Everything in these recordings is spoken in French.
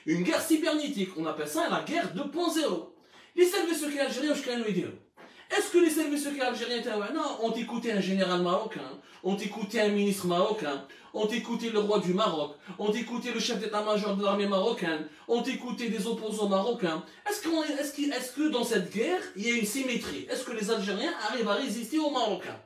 une guerre cybernétique. On appelle ça la guerre 2.0. Les services secrets algériens, est-ce que les services secrets algériens ont écouté un général marocain, ont écouté un ministre marocain, ont écouté le roi du Maroc, ont écouté le chef d'état-major de l'armée marocaine, ont écouté des opposants marocains? Est-ce que dans cette guerre, il y a une symétrie? Est-ce que les Algériens arrivent à résister aux Marocains?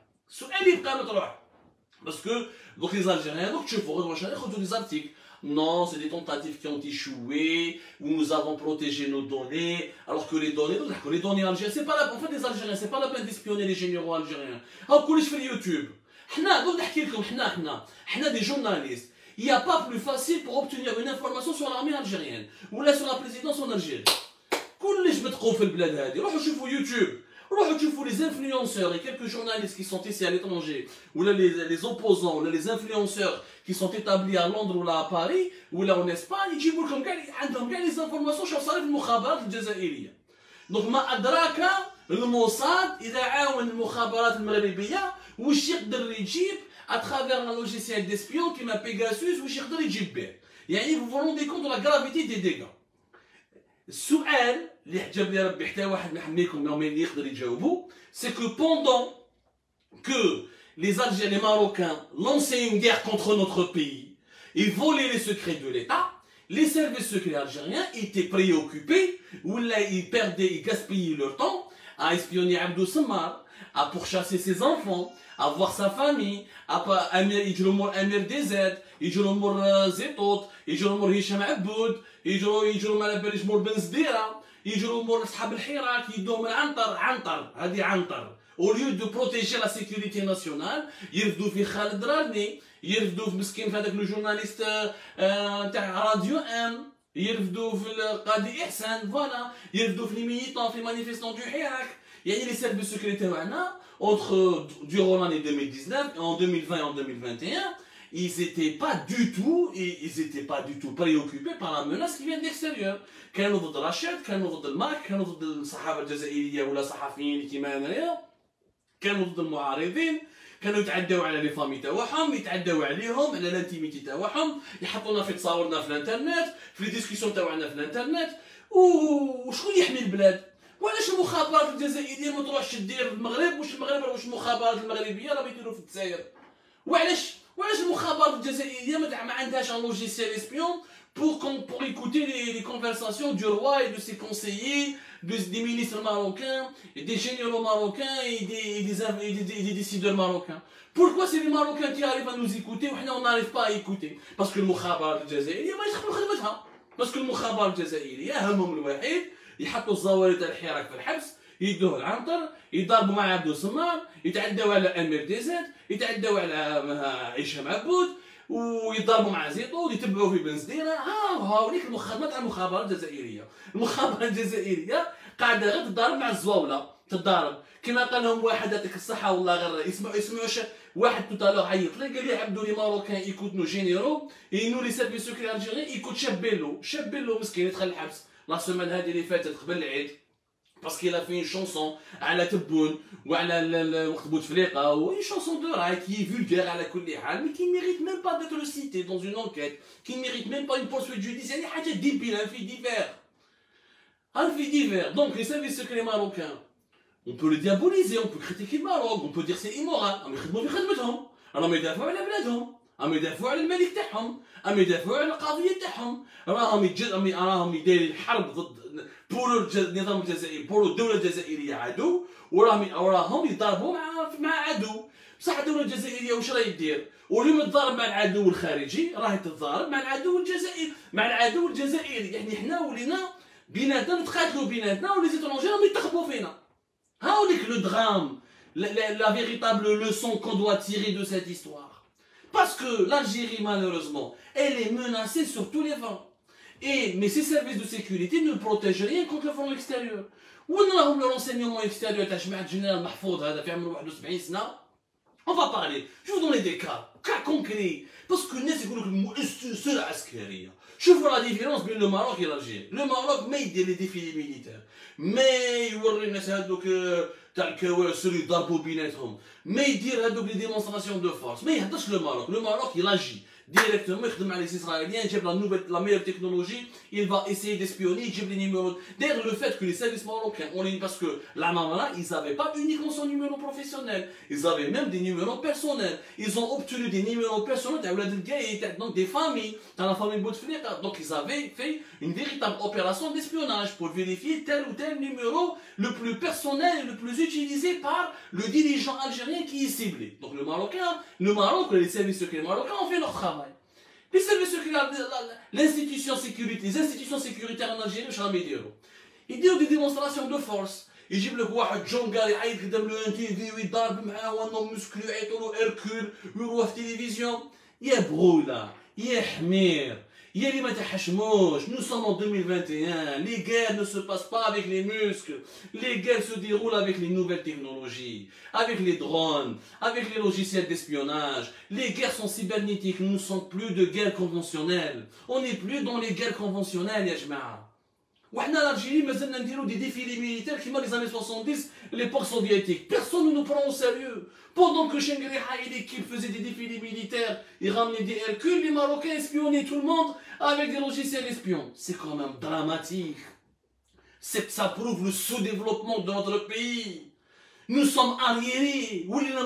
Parce que donc les Algériens, donc tu faut des articles. Non, c'est des tentatives qui ont échoué, où nous avons protégé nos données, alors que les données algériennes, c'est pas la, en fait les Algériens, c'est pas la peine d'espionner les généraux algériens. Ah, كلش في اليوتيوب. donc نحكي لكم حنا des journalistes. Il n'y a pas plus facile pour obtenir une information sur l'armée algérienne ou là sur la présidence en Algérie. كلش بتقوا في البلاد هذه، روحوا شوفوا يوتيوب. Les influenceurs et quelques journalistes qui sont ici à l'étranger, ou là les opposants, ou là les influenceurs qui sont établis à Londres ou là à Paris, ou là en Espagne, ils يجيبوا لكم عندهم كاع les informations sur صار في المخابرات الجزائرية. Donc ما أدراك الموساد إذا عاون المخابرات المغربية واش يقدر يجيب à travers un logiciel d'espion qui m'a Pegasus واش يقدر يجيب به. يعني vous vous rendez compte de la gravité des dégâts. السؤال اللي عجبني ربي حتى واحد ما يحميكم اللي يقدر يجاوبوا, c'est que pendant que les Algériens, les Marocains lançaient une guerre contre notre pays et volaient les secrets de l'État, les services secrets algériens étaient préoccupés, ou là ils perdaient, ils gaspillaient leur temps à espionner Abdou Semmar, à pourchasser ses enfants, à voir sa famille, à يجروا Amir DZ, يجروا زيطوط, يجروا هشام عبود, يجروا ما على باليش مور بن زديره, يجروا مور اصحاب الحراك, يدوهم عنطر هذه عنطر. Au lieu de protéger la sécurité nationale, يرفدوا في خالد راني, يرفدوا في مسكين في هذاك لو جورناليست تاع راديو ام, يرفدوا في القاضي احسان, فوالا, يرفدوا في لي ميليتون في لي مانيفيستون دو حراك. يعني les services secrets تاعنا durant l'année 2019 et en 2020 et en 2021, ils n'étaient pas du tout préoccupés par la menace qui vient de l'extérieur. كانوا ضد رشاد, كانوا ضد المارك, كانوا ضد الصحافة الجزائرية ولا صحفيين كيما انايا, كانوا ضد المعارضين, كانوا يتعداو على لي فامي تاعهم, يتعداو عليهم على الانتيميتي تاعهم, يحطونا في تصاورنا في الانترنت, في لي ديسكسيون تاعنا في الانترنت. وشكون يحمي البلاد؟ وعلاش المخابرات الجزائريه ما تروحش دير المغرب واش المغرب واش المخابرات المغربيه راهم يديروا في الجزائر؟ وعلاش المخابرات الجزائريه ما عندهاش ان لوجيسيال اسبيون pour écouter les conversations du roi et de ses conseillers, des ministres marocains, des généraux marocains et des décideurs marocains? Pourquoi c'est les Marocains qui arrivent à nous écouter ou on n'arrive pas à écouter? Parce que المخابرات الجزائريه ما يدخلوا خدمتها. Parce que المخابرات الجزائريه همهم الوحيد يحطوا الزواري تاع الحراك في الحبس, يدوه العنطر, يضربوا مع عبدو سمار, يتعداو على امير ديزاد, يتعداو على هشام عبود, ويضربوا مع زيطو, يتبعوا في بن زديره. هاوليك المخدمات تاع المخابرات الجزائريه. المخابرات الجزائريه قاعده غير تضارب مع الزواوله, تضارب كما قال لهم واحد يعطيك الصحه والله غير يسمعوا واحد توتالور عيط لي قال لي عبدو لي ماروكان يكوت نو جينيرو ينو لي سيرفيس سكري الجيريان يكوت شابيلو مسكين يدخل الحبس. لا سيمين هذه اللي فاتت قبل العيد, باسكو لا في شونسون على تبون وعلى وقت بوتفليقه, و une chanson de rail qui est vulgaire على كل حال, mais qui mérite même pas d'être citée dans une enquête, qui mérite même pas une poursuite judiciaire. يعني حاجه ديبيل, un fait divers. Donc les services secrets marocains, on peut le diaboliser, on peut critiquer le Maroc, on peut dire c'est immoral, mais يخدموا في خدمتهم, راهم يدافعوا على بلادهم, راهم يدافعوا على الملك تاعهم, راهم يدافعوا على القضيه تاعهم, راهم يديروا حرب ضد بور النظام الجزائري, بور الدوله الجزائريه عدو, وراهم يضربوا مع عدو. بصح الدوله الجزائريه واش راهي دير؟ واليوم تضارب مع العدو الخارجي, راهي تتضارب مع العدو الجزائري. يعني حنا ولينا بيناتنا نتقاتلوا بيناتنا, ولي زيترونجي راهم يتخبوا فينا. هاوليك لو درام, la véritable leçon qu'on doit tirer de cette histoire. Parce que l'Algérie, malheureusement, elle est menacée sur tous les vents. Mais ces services de sécurité ne protègent rien contre le front extérieur. وين راهم le renseignement extérieur تاع جماعة الجنرال محفوظ هذا في عمر 71 سنة؟ On va parler, je vous donne des cas concrets. Parce que الناس يقولوا لك المؤسسة العسكرية. شوفوا la différence بين le Maroc et l'Algérie. Le Maroc ما يدير les défilés militaires, ما يوري الناس هذوك تاع الكواسر اللي يضربوا بيناتهم, ما يدير هذوك les démonstrations de force. ما يهدرش le Maroc il agit directement يخدم على les Israéliens, يجيب la meilleure technologie, il va essayer d'espionner, يجيب les numéros. D'ailleurs, le fait que les services marocains, parce que la Mamala, ils n'avaient pas uniquement son numéro professionnel, ils avaient même des numéros personnels. Ils ont obtenu des numéros personnels donc des familles, dans la famille Bouteflika. Donc ils avaient fait une véritable opération d'espionnage pour vérifier tel ou tel numéro le plus personnel et le plus utilisé par le dirigeant algérien qui est ciblé. Donc le Maroc, les services secrets marocains ont fait leur travail. Les services secrets, les institutions sécuritaires en Algérie, ils disent des démonstrations de force. يجيب لك واحد جونغار يعيط قدام لو ان تي في ويضارب معاه وانه مسكلو يعيطوا له اركول ويروح في التلفزيون يا بغوله يا حمير يا اللي ما تحشموش. Nous sommes en 2021, les guerres ne se passent pas avec les muscles, les guerres se déroulent avec les nouvelles technologies, avec les drones, avec les logiciels d'espionnage. Les guerres sont cybernétiques, nous ne sommes plus de guerres conventionnelles, on n'est plus dans les guerres conventionnelles يا جماعه. وحنا l'Algérie مازلنا نديرو des défilés militaires qui les années 70, l'époque soviétique. Personne ne nous prend au sérieux. Pendant que Chengueriha et l'équipe faisaient des défilés militaires, ils ramenaient des Hercules, les Marocains espionnaient tout le monde avec des logiciels espions. C'est quand même dramatique. Ça prouve le sous-développement de notre pays. Nous sommes arriérés.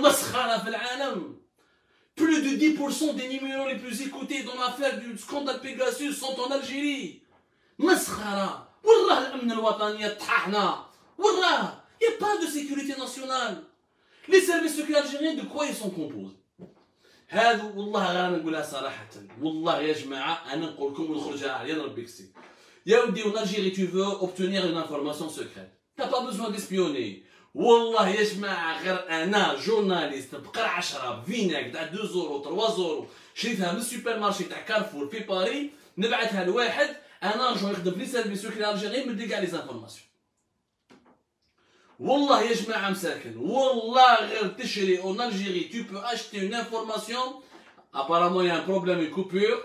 Plus de 10% des numéros les plus écoutés dans l'affaire du scandale Pegasus sont en Algérie. مسخرة والله الأمن الوطني طحنا والله il n'y a pas de sécurité nationale. Les services secrets algériens de quoi ils sont composés؟ هذا والله غير نقولها صراحة والله يا جماعة أنا نقول لكم ونخرجها عليا ربي يكسي. يا ودي en Algérie tu veux obtenir une information secrète. T'as pas besoin d'espionner. والله يا جماعة غير أنا جورناليست بقرعة شراب فيناك تاع 2 يورو 3 يورو شريتها من السوبر مارشي تاع كارفور في باري نبعثها لواحد أنا جو يخدم في لي سيرفيس سكري الجيريين مدي كاع لي زانفورماسيون. والله يا جماعة مساكن والله غير تشري en Algérie tu peux acheter une information. Apparemment il y a un problème, une coupure.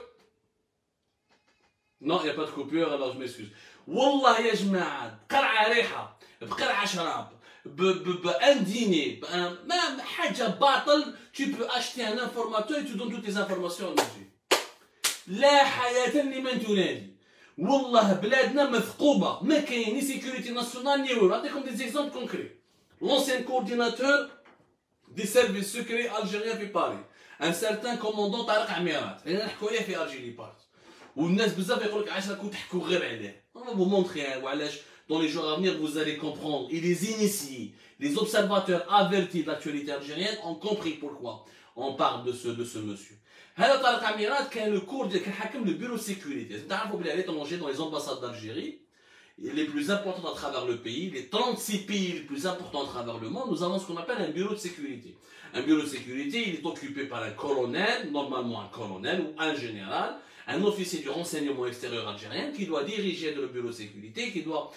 Non, il n'y a pas de coupure alors je m'excuse. والله يا جماعة بقرعة ريحة بقرعة شراب بان ديني ما حاجة باطل tu peux acheter un informateur et tu donnes toutes tes informations en Algérie. لا حياة لمن تنادي. والله بلادنا مثقوبة ما كاين ني سيكوريتي ناسيونال ني والو. نعطيكم دي زيكزامبل كونكري. L'ancien coordinateur des services secrets algériens في باريس un certain commandant طارق عميرات انا نحكوا عليه في الجيري بارت والناس بزاف يقول لك علاش راكم تحكوا غير عليه. On va vous montrer وعلاش dans les jours à venir vous allez comprendre et les initiés les observateurs avertis de l'actualité algérienne ont compris pourquoi on parle de ce monsieur. هذا طارق عميرات كان le cours كان حاكم le bureau de sécurité. تعرفوا بلي à l'étranger dans les ambassades d'Algérie les plus importantes à travers le pays, les 36 pays les plus importants à travers le monde, nous avons ce qu'on appelle un bureau de sécurité. Un bureau de sécurité, il est occupé par un colonel, normalement un colonel ou un général, un officier du renseignement extérieur algérien qui doit diriger le bureau de sécurité, qui doit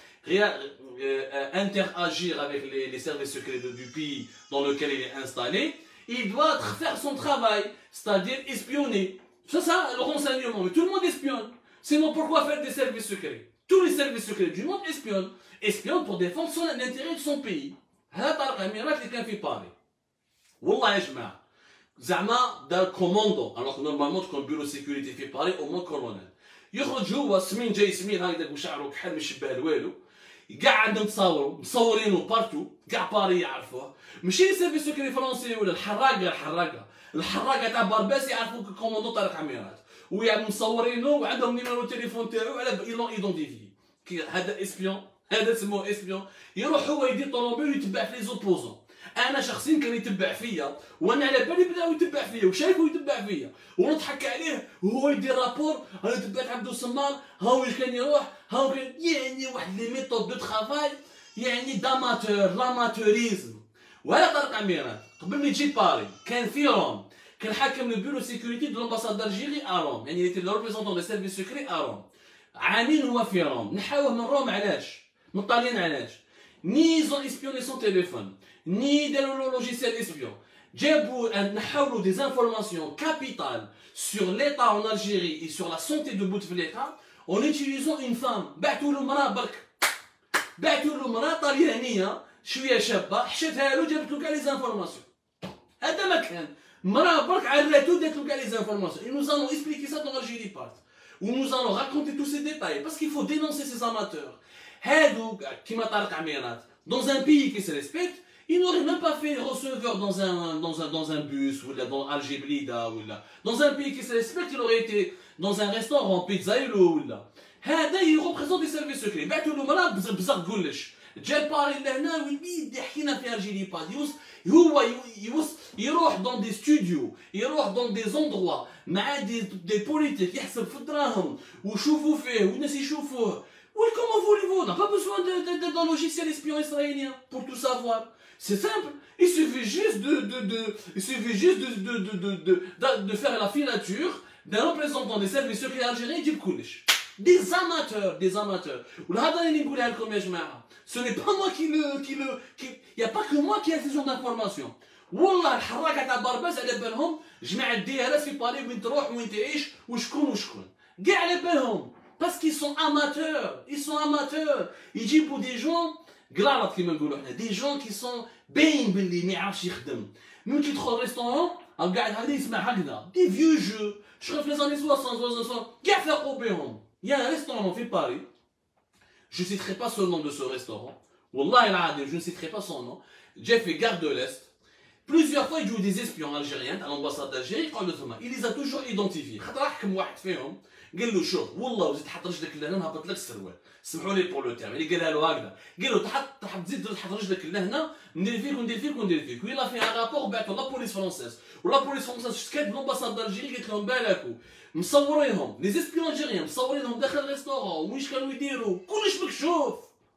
interagir avec les services secrets du pays dans lequel il est installé. Il doit faire son travail, c'est-à-dire espionner. C'est ça le renseignement, mais tout le monde espionne. Sinon pourquoi faire des services secrets? Tous les services secrets du monde espionnent pour défendre l'intérêt de son pays. هذا طارق عميرات اللي كان في باري. والله يا جماعة زعما دار كوموندو alors que normalement تكون بيرو سيكوريتي في باري او موان كولونيل. يخرج هو سمين جاي سمين هكذاك وشعره كحل مش شبه والو. كاع عندهم مصورينه بارتو كاع باري يعرفوه. ماشي لي سيرفيس سكري فرونسي ولا الحراقه تاع بارباس يعرفوا كوموندو طارق عميرات ويعني مصورينه وعندهم نيميرو تليفون تاعو على يلون ايدونتيفي. هذا اسبيون هذا اسمه اسبيون. يروح هو يدير طوموبيل ويتبع في لي زوبوزون. انا شخصيا كان يتبع فيا وانا على بالي بدا يتبع فيا وشايفه يتبع فيا ونضحك عليه وهو يدير رابور. انا تبعت عبد السمار هاو كان يروح هاو كان يعني واحد لي ميثود دو ترافاي يعني داماتور لاماتوريزم. وهذا طارق عميرات قبل ما يجي باري كان في روم كان حاكم لو بيرو سيكوريتي دو لامباساد دالجيري ا روم يعني يتي لو ريبريزونطون دي سيرفيس سكري ا روم. عامين هو في روم نحاوه من روم علاش من الطاليان علاش ni ils ont espionné son téléphone, ni des logiciels espions. Nous des informations capitales sur l'État en Algérie et sur la santé de Bouteflika en utilisant une femme. بعتوا له مرأة برك. بعتوا له مرأة طليانية شوية شابة حشتها له جابت له كاع لي زانفورماسيون. هذا ما كان. les informations. Et nous allons expliquer ça dans Algérie Part. Où nous allons raconter tous ces détails. Parce qu'il faut dénoncer ces amateurs. Dans un pays qui se respecte, ils n'auraient même pas fait receveur dans un bus, ou dans Algeblida, ou là. Dans un pays qui se respecte, il aurait été dans un restaurant, pizzaïlo, ou là. Il représente des services secrets. جا الباري لهنا ويبدا يحكينا في الجيري با هو يروح دون دي ستوديو يروح دون دي زوندروا مع دي بوليتيك يحسب في الدراهم ويشوفوا فيه والناس يشوفوه comment voulez-vous, on n'a pas besoin d'un logiciel espion israélien pour tout savoir. C'est simple, il suffit juste de faire la filature d'un représentant des services secrets algériens et du Koulish. Des amateurs. Ce n'est pas moi qui il n'y a pas que moi qui ai ce genre d'informations. والله الحراكه تاع برباس على بالهم جماعه الديارات في باري وين تروح وين تعيش وشكون كاع على بالهم parce qu'ils sont amateurs يجيبوا دي جون قلاط كيما نقولوا حنا دي جون كي سون باين باللي ما يعرفش يخدم ملي كيدخل ريستورون قاعد هذا يسمع هكذا دي فيو جو شغل في لي زاني 60 كاع فاقوا بهم. Il y a un restaurant في Paris, je ne citerai pas ce nom de ce restaurant, Wallah el-Adim, je ne citerai pas son nom, j'ai fait Gare de l'Est, plusieurs fois il joue des espions algériens à l'ambassade d'Algérie, il les a toujours identifiés. خاطر حكم واحد فيهم قال له شوف والله وزيد تحط رجلك لهنا نهبط لك السروال، سمحوا لي بور لو تيرم، اللي قالها له هكذا، قال له تزيد تحط رجلك لهنا ندير فيك ويلا في ان رابور بعثوا لا بوليس فرونسيز ولا بوليس فرونسيز شكات لامباساد d'Algérie قالت لهم بالكوا مصورينهم لي زيسبيون الجيريان مصورينهم داخل الريستورون ويش كانوا يديروا كلش مكشوف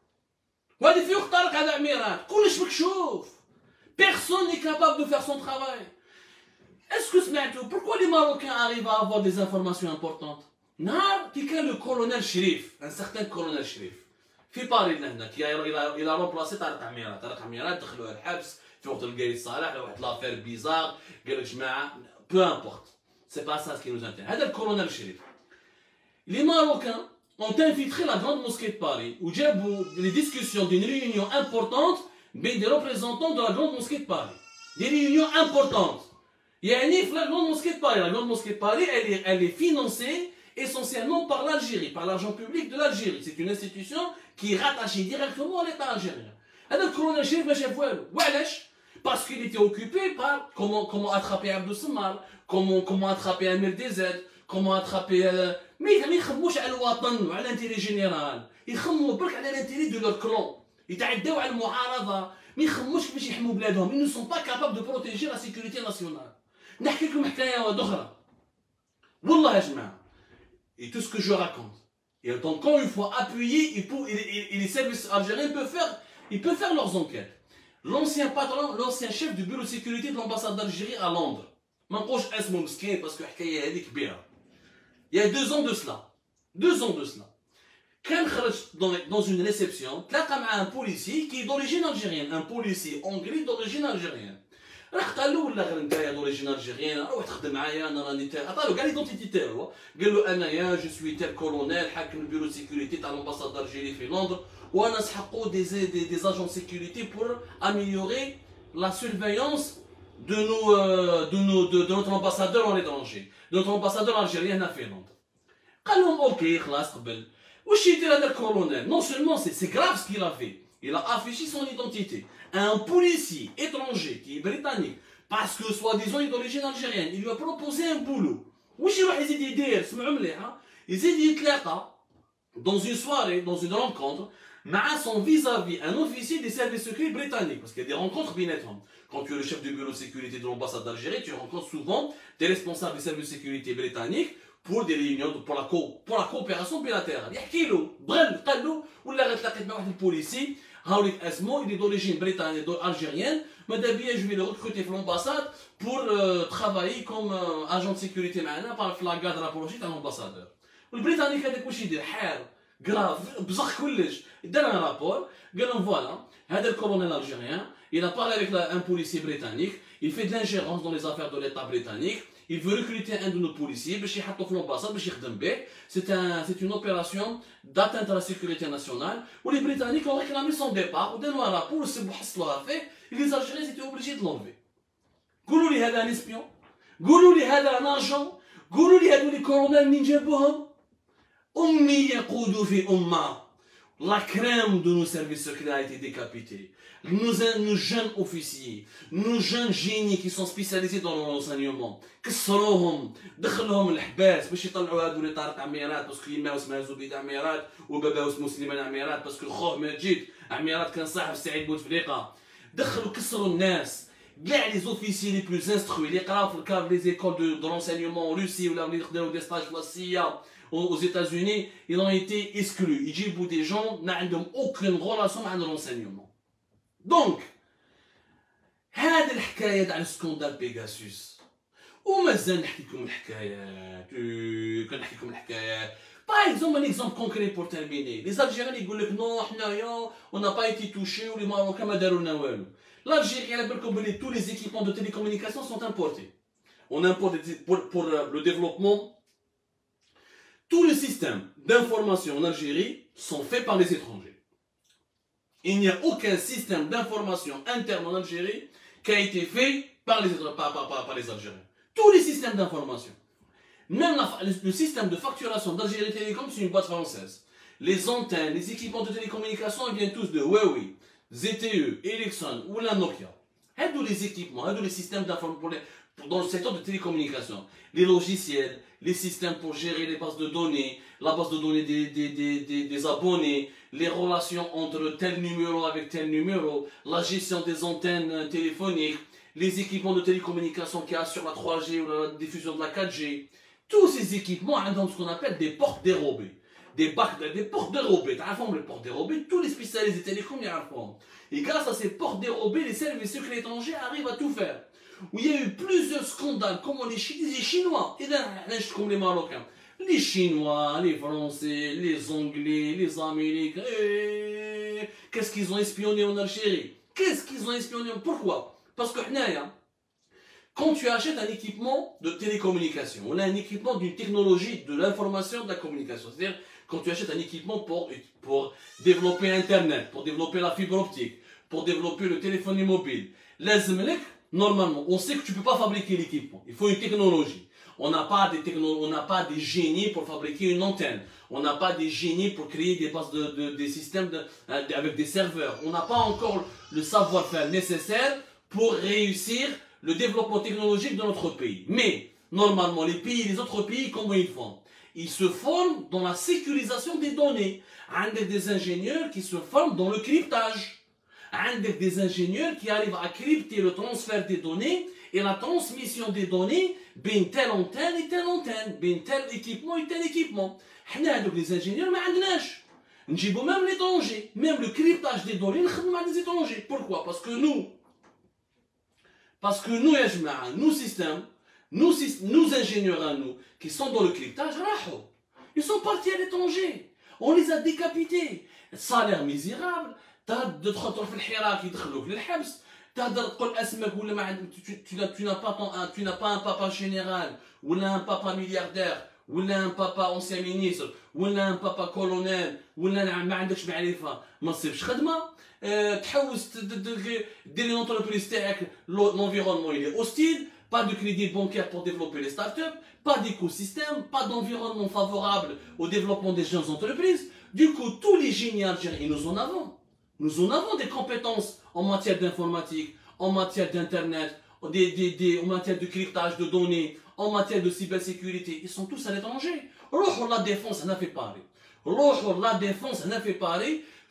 وهذه فيه اختارق هذا عميرات كلش مكشوف personne n'est capable de faire son travail. Est-ce que سمعتوا pourquoi les Marocains arrivent à avoir des informations importantes نهار كي كان لو كولونيل شريف ان سارتان كولونيل شريف في باريس لهنا كي الى رومبلاسي طارق عميرات دخلوه الحبس في وقت القايد صالح واحد لافير بيزار قال لك جماعه بو امبورت. C'est pas ça ce qui nous intéresse. هذا الكولونيل شريف. Les Marocains ont infiltré la grande mosquée de Paris où جابوا les discussions d'une réunion importante بين des représentants de la grande mosquée de Paris. Des réunions importantes. يعني في la grande mosquée de Paris. La grande mosquée de Paris, elle est financée essentiellement par l'Algérie, par l'argent public de l'Algérie. C'est une institution qui est rattachée directement à l'État algérien. هذا الكولونيل شريف ما شاف والو. وعلاش؟ Parce qu'il était occupé par comment attraper Abdou Samar, comment attraper Amir DZ, comment attraper... Mais ils ne يخموش على الوطن وعلى l'intérêt général. يخموا برك على l'intérêt de leur clan. يتعداو على المعارضة. ما يخموش كيفاش يحموا بلادهم. Ils ne sont pas capables de protéger la sécurité nationale. نحكي لكم حكاية أخرى. والله يا جماعة. Et tout ce que je raconte. Et donc quand il faut appuyer, et les services algériens peuvent faire leurs enquêtes. L'ancien patron, l'ancien chef du bureau de sécurité de l'ambassade d'Algérie à Londres. ما نقولش اسمه مسكين parce que الحكايه هذه كبيره. Il y a 2 ans de cela. 2 ans de cela. كان خرج dans une réception, تلاقى مع un policier qui est d'origine algérienne, un policier anglais d'origine algérienne. راح قال له ولا غير نتايا d'origine algérienne, روح تخدم معايا انا راني تاع عطاله كاع ليدونتيتي تاعو. قال له انايا جو سوي تيل كولونيل حاكم البيرو سيكوريتي تاع l'ambassade d'Algérie في لندن وانا نسحقوا des agents de sécurité pour améliorer la surveillance de notre ambassadeur en étranger, de notre ambassadeur algérien هنا في لندن. قال لهم اوكي خلاص قبل. واش يدير هذا الكولونيل؟ Non seulement c'est grave ce qu'il a fait. Il a affiché son identité. Un policier étranger qui est britannique, parce que soi-disant il est d'origine algérienne, il lui a proposé un boulot. واش يروح يزيد يدير؟ سمعوا مليح. يزيد يتلاقى dans une soirée, dans une rencontre, مع son vis-à-vis, un officier des services secrets britanniques, parce qu'il y a des rencontres بيناتهم. Quand tu es le chef du bureau de sécurité de l'ambassade d'Algérie, tu rencontres souvent des responsables des services de sécurité britanniques pour des réunions, pour la coopération bilatérale. يحكي له بغل قال له ولا غير تلاقيت مع واحد البوليسي هاوليك اسمه il est d'origine britannique algérienne ماذا بيا je vais le recruter في l'ambassade pour travailler comme agent de sécurité معنا par la garde rapprochée تاع l'ambassadeur. والبريطانيك هذاك واش يدير حار grave بزخ كلش دار un rapport قال لهم voilà هذا الكولونيل algérien il a parlé avec un policier britannique, il fait de l'ingérence dans les affaires de l'État britannique, il veut recruter un de nos policiers باش يحطوا في l'ambassade باش يخدم به. C'est une opération d'atteinte à la sécurité nationale où les Britanniques ont réclamé son départ وداروا un rapport وحصلوها فيه et les Algériens étaient obligés de l'enlever. قولوا لي هذا un espion قولوا لي هذا ناجون، قولوا لي هذو لي كولونيل منين جابوهم؟ أمي يقودوا في أمة. La crème de nos services secrets a été décapitée. Nos jeunes officiers, nos jeunes génies qui sont spécialisés dans l'enseignement, كسروهم دخلوهم الحباس باش يطلعوا هادو اللي طارق عميرات باسكو يماو اسمها زبيد عميرات وباباو اسمه سليمان عميرات باسكو خوه مجيد عميرات كان صاحب سعيد بوتفليقه. دخلوا كسروا الناس كاع لي زوفيسيي لي بلوز انستروي اللي قراو في الكار لي زيكول دو لونسينيومون روسي ولا اللي يخدموا دي ستاج في السيا aux États-Unis, ils ont été exclus. Ils disent des gens n'ont aucune relation avec l'enseignement. Donc, هذه الحكاية على سكوندال بيغاسوس ومازال نحكي لكم الحكايات كنحكي لكم الحكايات. Par exemple, un exemple concret pour terminer. Les Algériens يقول لك non حنايا on n'a pas été touchés ou les Marocains ما داروا لنا والو. L'Algérie على بالكم بلي tous les équipements de télécommunication sont importés. On importe pour le développement. Tous les systèmes d'information en Algérie sont faits par les étrangers. Il n'y a aucun système d'information interne en Algérie qui a été fait par les Algériens. Tous les systèmes d'information. Même le système de facturation d'Algérie Télécom, c'est une boîte française. Les antennes, les équipements de télécommunication, ils viennent tous de Huawei, ZTE, Ericsson ou la Nokia. Tous les équipements, tous les systèmes d'information dans le secteur de télécommunication. Les logiciels, les systèmes pour gérer les bases de données, la base de données des abonnés, les relations entre tel numéro avec tel numéro, la gestion des antennes téléphoniques, les équipements de télécommunication qui assurent la 3G ou la diffusion de la 4G. Tous ces équipements ont ce qu'on appelle des portes dérobées. Des portes dérobées. Les portes dérobées, tous les spécialistes des télécoms y arrivent. Et grâce à ces portes dérobées, les services secrets étrangers arrivent à tout faire. Où il y a eu plusieurs scandales, comme les Chinois, et là, comme les Marocains. Les Chinois, les Français, les Anglais, les Américains. Qu'est-ce qu'ils ont espionné en Algérie? Qu'est-ce qu'ils ont espionné? Pourquoi? Parce que quand tu achètes un équipement de télécommunication, on a un équipement d'une technologie de l'information de la communication. C'est-à-dire, quand tu achètes un équipement pour développer Internet, pour développer la fibre optique, pour développer le téléphonie mobile, normalement, on sait que tu ne peux pas fabriquer l'équipement. Il faut une technologie. On n'a pas des génies pour fabriquer une antenne. On n'a pas des génies pour créer des bases des systèmes avec des serveurs. On n'a pas encore le savoir-faire nécessaire pour réussir le développement technologique de notre pays. Mais, normalement, les autres pays, comment ils font? Ils se forment dans la sécurisation des données. Avec des ingénieurs qui se forment dans le cryptage. Avec des ingénieurs qui arrivent à crypter le transfert des données et la transmission des données بين telle antenne et telle antenne, بين tel équipement et tel équipement. حنا هذوك les ingénieurs ما عندناش. نجيبوا même l'étranger, même le cryptage des données نخدموا مع des étrangers. Pourquoi? Parce que nous يا جماعة, nos ingénieurs à nous qui sont dans le cryptage راحوا. Ils sont partis à l'étranger. On les a décapités. Salaire misérable. تدخل في الحراك يدخلوك للحبس تهدر تقول اسمك ولا ما tu n'as pas un papa général ولا un papa milliardaire ولا un papa ancien ministre ولا un papa colonel ولا ما عندكش معرفه ما تصيبش خدمه تحوس دير لونتربريز تاعك l'environnement il est hostile pas de crédit bancaire pour développer les startups pas d'écosystème pas d'environnement favorable au développement des jeunes entreprises du coup tous les génies algériens nous en avons des compétences en matière d'informatique, en matière d'internet, en matière de cryptage de données, en matière de cybersécurité. Ils sont tous à l'étranger. La défense, on a fait parler. La défense, on a fait parler.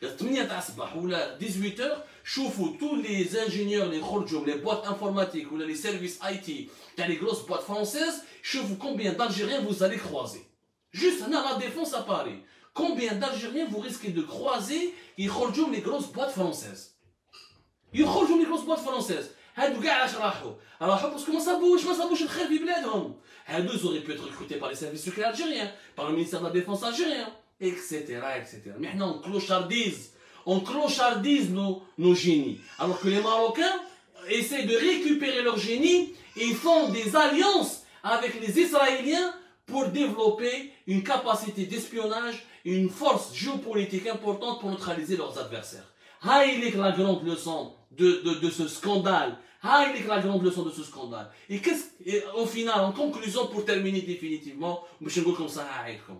18h, شوفوا tous les ingénieurs, les boîtes informatiques ou les services IT, les grosses boîtes françaises, شوفوا combien d'Algériens vous allez croiser. Juste la défense à Paris. Combien d'Algériens vous risquez de croiser qui يخرجوا les grosses boîtes françaises? يخرجوا les grosses boîtes françaises. هادو كاع علاش راحوا parce que ما صابوش الخير في بلادهم. هادو ils auraient pu être recrutés par les services secrets algériens, par le ministère de la Défense algérien, etc. Mais maintenant on clochardise nos génies. Alors que les Marocains essaient de récupérer leur génie et font des alliances avec les Israéliens pour développer une capacité d'espionnage, une force géopolitique importante pour neutraliser leurs adversaires. Haïlik la grande leçon de ce scandale. C'est la grande leçon de ce scandale. Et au final, en conclusion, pour terminer définitivement, je vais comme ça.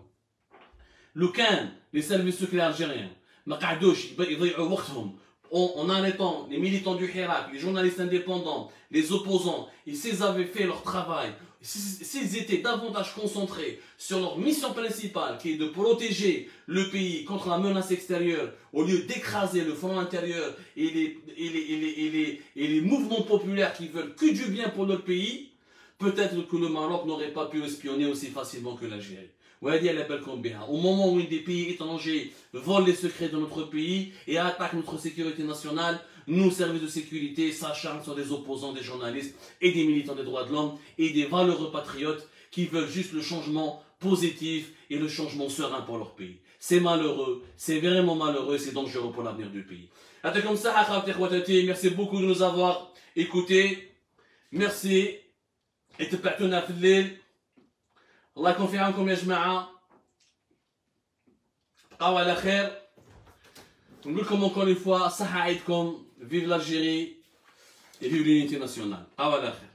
Les services secrets algériens, en arrêtant les militants du Hirak, les journalistes indépendants, les opposants, et s'ils avaient fait leur travail, s'ils étaient davantage concentrés sur leur mission principale, qui est de protéger le pays contre la menace extérieure, au lieu d'écraser le front intérieur et les mouvements populaires qui veulent que du bien pour leur pays, peut-être que le Maroc n'aurait pas pu espionner aussi facilement que l'Algérie. Au moment où des pays étrangers volent les secrets de notre pays et attaquent notre sécurité nationale, nos services de sécurité s'acharnent sur des opposants, des journalistes et des militants des droits de l'homme et des valeureux patriotes qui veulent juste le changement positif et le changement serein pour leur pays. C'est malheureux, c'est vraiment malheureux, c'est dangereux pour l'avenir du pays. Merci beaucoup de nous avoir écoutés. Merci. Et te partenaire fidèle. الله يكون في عونكم يا جماعة بقاو على خير ونقول لكم encore une fois صحة عيدكم vive l'Algérie et vive l'unité nationale بقاو على خير